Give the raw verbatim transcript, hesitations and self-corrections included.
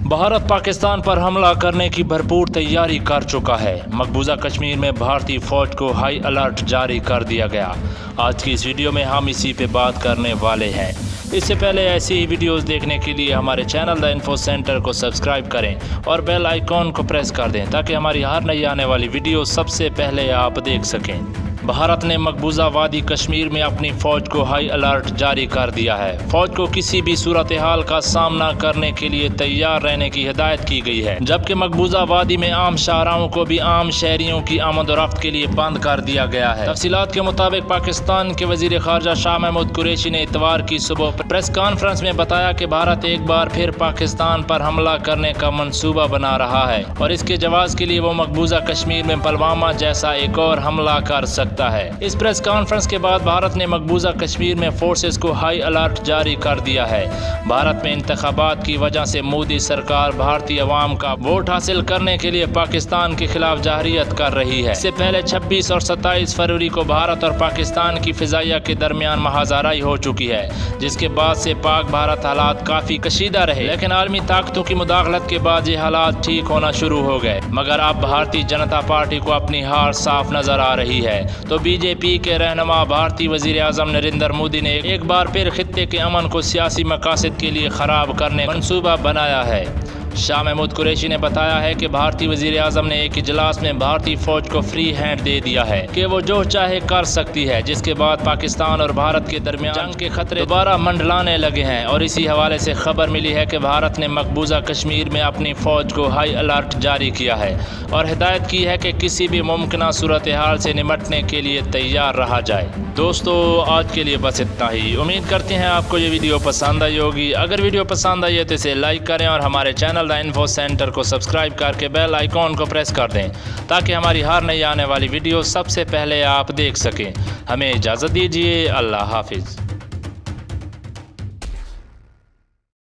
भारत पाकिस्तान पर हमला करने की भरपूर तैयारी कर चुका है। मकबूजा कश्मीर में भारतीय फौज को हाई अलर्ट जारी कर दिया गया। आज की इस वीडियो में हम इसी पे बात करने वाले हैं। इससे पहले ऐसी ही वीडियोस देखने के लिए हमारे चैनल द इन्फो सेंटर को सब्सक्राइब करें और बेल आइकॉन को प्रेस कर दें ताकि हमारी हर नई आने वाली वीडियो सबसे पहले आप देख सकें। भारत ने मकबूजा वादी कश्मीर में अपनी फ़ौज को हाई अलर्ट जारी कर दिया है। फ़ौज को किसी भी सूरत हाल का सामना करने के लिए तैयार रहने की हिदायत की गई है, जबकि मकबूजा वादी में आम शाहराओं को भी आम शहरियों की आमद और रफ्त के लिए बंद कर दिया गया है। तफसीलात के मुताबिक पाकिस्तान के वजीर खारजा शाह महमूद कुरैशी ने इतवार की सुबह प्रेस कॉन्फ्रेंस में बताया कि भारत एक बार फिर पाकिस्तान पर हमला करने का मंसूबा बना रहा है और इसके जवाब के लिए वो मकबूजा कश्मीर में पुलवामा जैसा एक और हमला कर सकता है। इस प्रेस कॉन्फ्रेंस के बाद भारत ने मकबूजा कश्मीर में फोर्सेस को हाई अलर्ट जारी कर दिया है। भारत में इंतखाबात की वजह से मोदी सरकार भारतीय अवाम का वोट हासिल करने के लिए पाकिस्तान के खिलाफ जाहिरियत कर रही है। इससे पहले छब्बीस और सत्ताईस फरवरी को भारत और पाकिस्तान की फिजाइया के दरमियान महाजाराई हो चुकी है, जिसके बाद से पाक भारत हालात काफी कशीदा रहे, लेकिन आलमी ताकतों की मुदाखलत के बाद ये हालात ठीक होना शुरू हो गए। मगर अब भारतीय जनता पार्टी को अपनी हार साफ नजर आ रही है, तो बीजेपी के रहनुमा भारतीय वजीर आजम नरेंद्र मोदी ने एक बार फिर खित्ते के अमन को सियासी मकासद के लिए खराब करने का मंसूबा बनाया है। शाह महमूद कुरैशी ने बताया है कि भारतीय वजीर आजम ने एक इजलास में भारतीय फौज को फ्री हैंड दे दिया है कि वो जो चाहे कर सकती है, जिसके बाद पाकिस्तान और भारत के दरमियान जंग के खतरे दोबारा मंडलाने लगे हैं। और इसी हवाले से खबर मिली है कि भारत ने मकबूजा कश्मीर में अपनी फौज को हाई अलर्ट जारी किया है और हिदायत की है कि किसी भी मुमकिन सूरत हाल से निपटने के लिए तैयार रहा जाए। दोस्तों, आज के लिए बस इतना ही। उम्मीद करते हैं आपको ये वीडियो पसंद आई होगी। अगर वीडियो पसंद आई है तो इसे लाइक करें और हमारे चैनल द इन्फो सेंटर को सब्सक्राइब करके बेल आइकॉन को प्रेस कर दें ताकि हमारी हर नई आने वाली वीडियो सबसे पहले आप देख सकें। हमें इजाज़त दीजिए। अल्लाह हाफिज़।